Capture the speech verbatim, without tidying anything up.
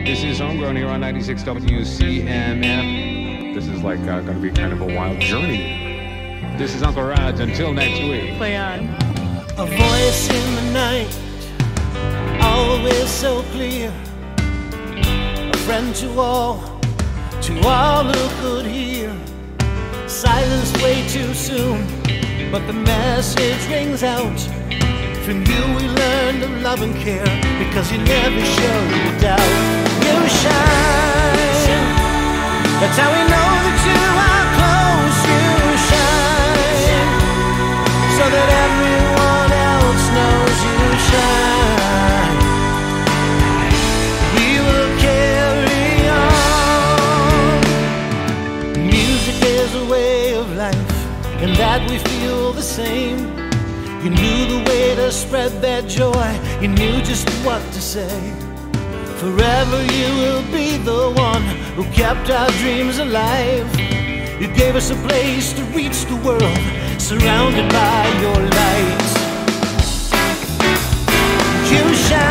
This is Homegrown here on ninety-six W C M F. This is like uh, going to be kind of a wild journey. This is Uncle Rod's. Until next week. Play on. A voice in the night, always so clear. A friend to all, to all who could hear. Silence way too soon, but the message rings out. From you we learn to love and care, because you never show your doubt. You shine, that's how we know that you are close. You shine, so that everyone else knows you shine. We will carry on. Music is a way of life, and that we feel the same. You knew the way to spread that joy, you knew just what to say. Forever you will be the one who kept our dreams alive. You gave us a place to reach the world, surrounded by your light. You shine.